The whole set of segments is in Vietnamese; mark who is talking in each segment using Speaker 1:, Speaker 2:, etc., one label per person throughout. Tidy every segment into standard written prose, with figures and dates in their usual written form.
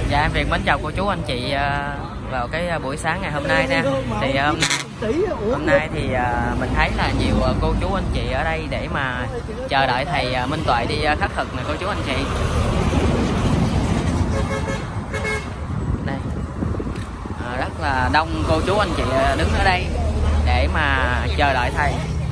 Speaker 1: Dạ em Việt mến chào cô chú anh chị vào cái buổi sáng ngày hôm nay nha. Thì hôm nay thì mình thấy là nhiều cô chú anh chị ở đây để mà chờ đợi thầy Minh Tuệ đi khắc thực nè cô chú anh chị. Đây. Rất là đông cô chú anh chị đứng ở đây để mà chờ đợi thầy.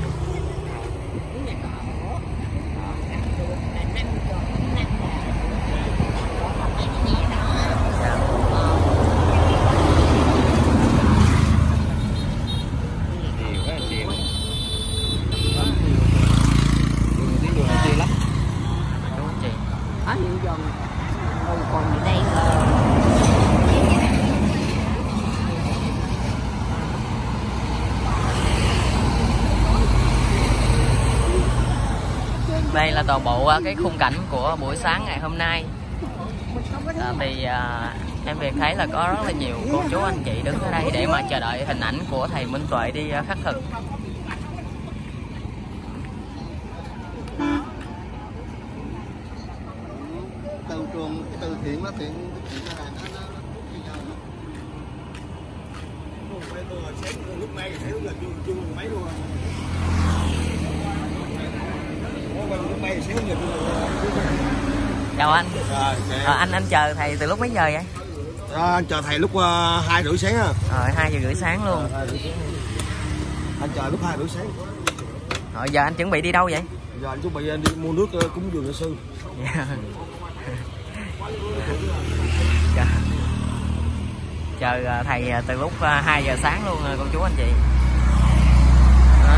Speaker 1: Đây là toàn bộ cái khung cảnh của buổi sáng ngày hôm nay. Em Việt thấy là có rất là nhiều cô chú anh chị đứng ở đây để mà chờ đợi hình ảnh của thầy Minh Tuệ đi khắc thực.
Speaker 2: Từ trường cái từ thiện nó thiện lúc này thấy là chung mấy luôn.
Speaker 1: Chào anh. Anh chờ thầy từ lúc mấy giờ vậy?
Speaker 2: Anh chờ thầy lúc 2:30 sáng á.
Speaker 1: 2:30 sáng luôn.
Speaker 2: Anh chờ lúc 2:30 sáng.
Speaker 1: Rồi giờ anh chuẩn bị đi đâu vậy?
Speaker 2: Giờ anh chuẩn bị đi mua nước cúng dường cho sư.
Speaker 1: Chờ thầy từ lúc 2 giờ sáng luôn cô chú anh chị. Đó.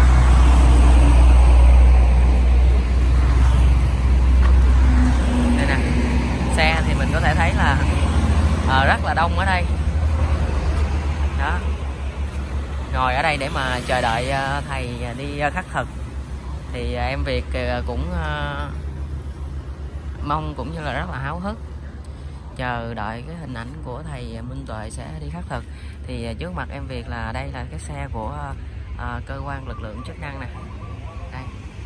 Speaker 1: Đây nè, xe thì mình có thể thấy là rất là đông ở đây. Đó. Ngồi ở đây để mà chờ đợi thầy đi khắc thực. Thì em Việt cũng mong cũng như là rất là háo hức chờ đợi cái hình ảnh của thầy Minh Tuệ sẽ đi khắc thực. Thì trước mặt em Việt là đây là cái xe của cơ quan lực lượng chức năng nè. Đây.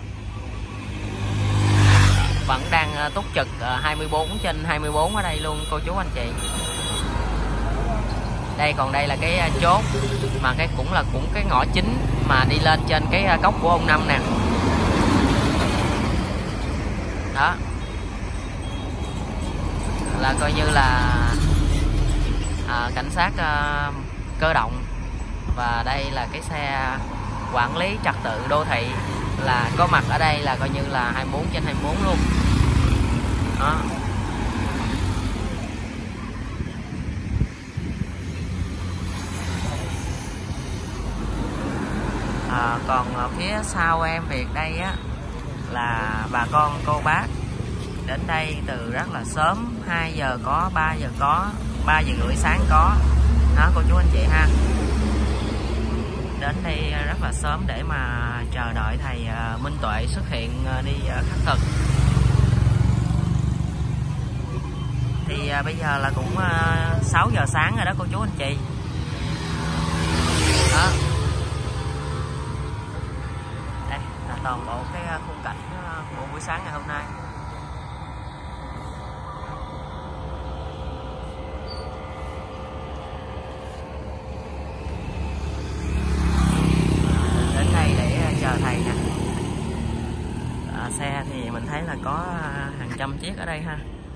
Speaker 1: Vẫn đang túc trực 24/24 ở đây luôn cô chú anh chị. Đây còn đây là cái chốt mà cũng cái ngõ chính mà đi lên trên cái cốc của ông Năm nè. Đó. Là coi như là cảnh sát cơ động, và đây là cái xe quản lý trật tự đô thị là có mặt ở đây là coi như là 24/24 luôn. Đó. Còn phía sau em Việt đây á là bà con cô bác đến đây từ rất là sớm, 2 giờ có, 3 giờ có, 3:30 sáng có. Đó cô chú anh chị ha. Đến đây rất là sớm để mà chờ đợi thầy Minh Tuệ xuất hiện đi khắc thực. Thì bây giờ là cũng 6 giờ sáng rồi đó cô chú anh chị. Đó. Đây là toàn bộ cái khung cảnh của buổi sáng ngày hôm nay. Chờ thầy nè. Xe thì mình thấy là có hàng trăm chiếc ở đây ha.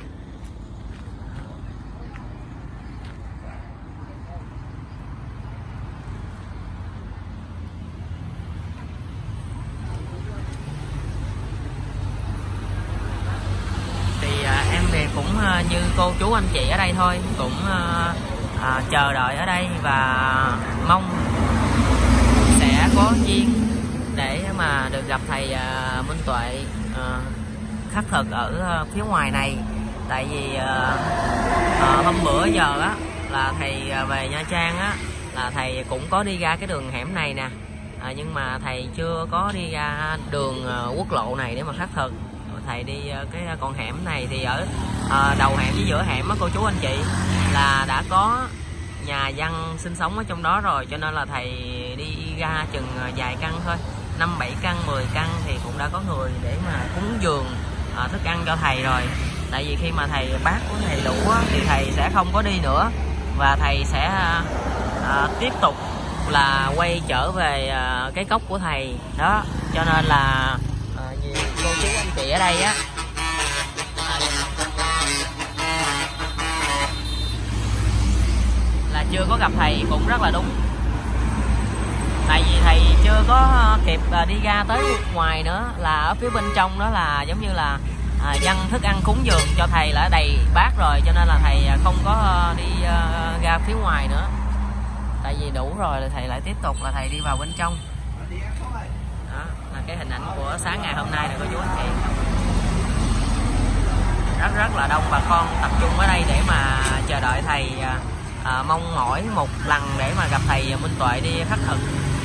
Speaker 1: Thì em Việt cũng như cô chú anh chị ở đây thôi, cũng chờ đợi ở đây và mong sẽ có duyên để mà được gặp thầy Minh Tuệ khắc thực ở phía ngoài này. Tại vì hôm bữa giờ á là thầy về Nha Trang á là thầy cũng có đi ra cái đường hẻm này nè, nhưng mà thầy chưa có đi ra đường quốc lộ này để mà khắc thực. Thầy đi cái con hẻm này thì ở đầu hẻm với giữa hẻm á cô chú anh chị là đã có nhà dân sinh sống ở trong đó rồi, cho nên là thầy đi ra chừng vài căn thôi, 5-7 căn, 10 căn thì cũng đã có người để mà cúng dường thức ăn cho thầy rồi. Tại vì khi mà thầy bác của thầy đủ á, thì thầy sẽ không có đi nữa, và thầy sẽ tiếp tục là quay trở về cái cốc của thầy đó. Cho nên là nhiều cô chú anh chị ở đây á là chưa có gặp thầy cũng rất là đúng. Tại vì thầy chưa có kịp đi ra tới ngoài nữa, là ở phía bên trong đó là giống như là dâng thức ăn cúng dường cho thầy là đầy bát rồi, cho nên là thầy không có đi ra phía ngoài nữa. Tại vì đủ rồi là thầy lại tiếp tục là thầy đi vào bên trong. Đó là cái hình ảnh của sáng ngày hôm nay này cô chú anh chị. Rất là đông bà con tập trung ở đây để mà chờ đợi thầy, mong mỏi một lần để mà gặp thầy Minh Tuệ đi khất thực.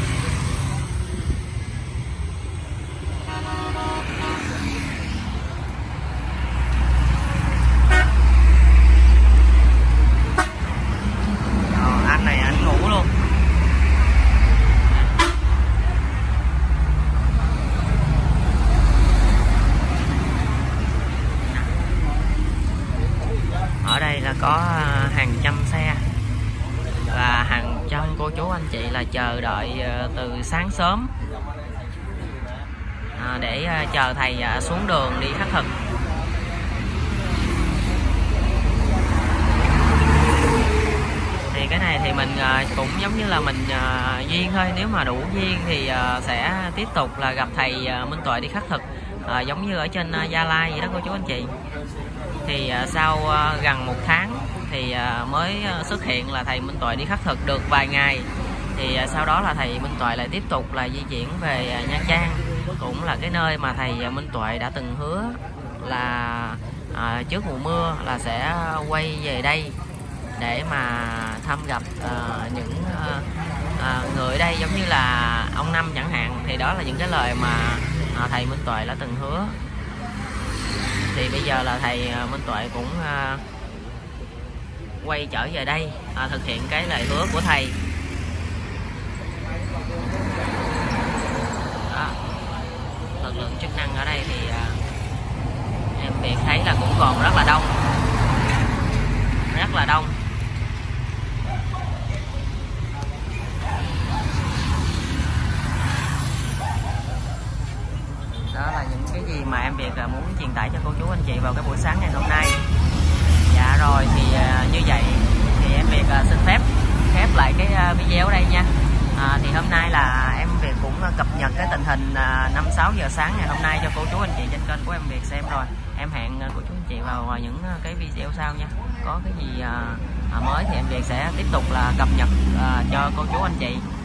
Speaker 1: Anh này anh ngủ luôn. Ở đây là có hàng trăm xe và hàng trăm cô chú anh chị là chờ đợi từ sáng sớm để chờ thầy xuống đường đi khất thực. Thì cái này thì mình cũng giống như là mình duyên thôi, nếu mà đủ duyên thì sẽ tiếp tục là gặp thầy Minh Tuệ đi khất thực, giống như ở trên Gia Lai vậy đó cô chú anh chị. Thì sau gần 1 tháng thì mới xuất hiện là thầy Minh Tuệ đi khất thực được vài ngày, thì sau đó là thầy Minh Tuệ lại tiếp tục là di chuyển về Nha Trang, cũng là cái nơi mà thầy Minh Tuệ đã từng hứa là trước mùa mưa là sẽ quay về đây để mà thăm gặp những người ở đây, giống như là ông Năm chẳng hạn. Thì đó là những cái lời mà thầy Minh Tuệ đã từng hứa. Thì bây giờ là thầy Minh Tuệ cũng quay trở về đây thực hiện cái lời hứa của thầy. Đó. Lực lượng chức năng ở đây thì em Việt thấy là cũng còn rất là đông, rất là đông. Đó là những cái gì mà em Việt muốn truyền tải cho cô chú anh chị vào cái buổi sáng ngày hôm nay. Dạ rồi, thì như vậy thì em Việt xin phép khép lại cái video ở đây nha. Thì hôm nay là em Việt cũng cập nhật cái tình hình 5-6 giờ sáng ngày hôm nay cho cô chú anh chị trên kênh của em Việt xem rồi. Em hẹn cô chú anh chị vào những cái video sau nha. Có cái gì mới thì em Việt sẽ tiếp tục là cập nhật cho cô chú anh chị.